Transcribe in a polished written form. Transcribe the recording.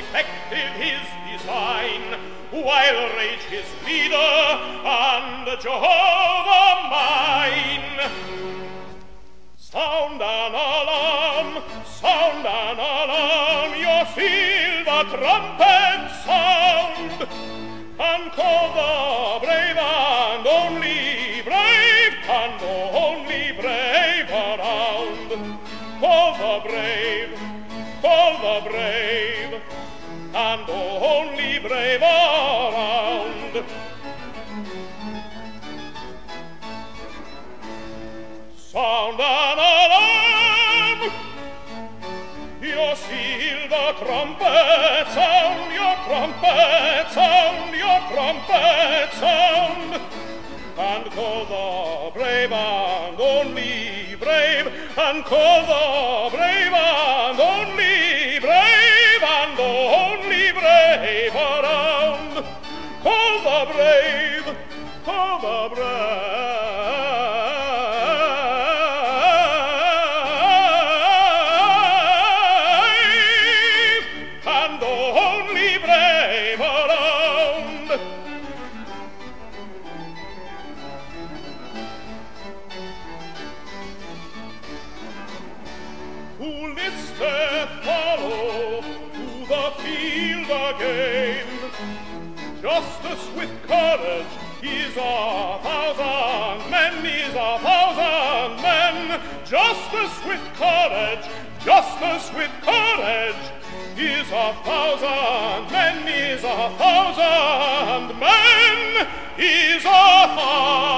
effective his design, while rage his leader and Jehovah mine. Sound an alarm, your silver trumpet sound, and call the brave and only brave, and only brave around. Call the brave, and only brave around. Sound an alarm, your silver trumpet sound, your trumpet sound, your trumpet sound, and call the brave and only brave, and call the brave and only brave, and only brave around. Call the brave, call the brave, and only brave around. Who listeth follow to the field again? Justice with courage is 1,000 men, is 1,000 men. Justice with courage, justice with courage is 1,000 men, is 1,000 men, is 1,000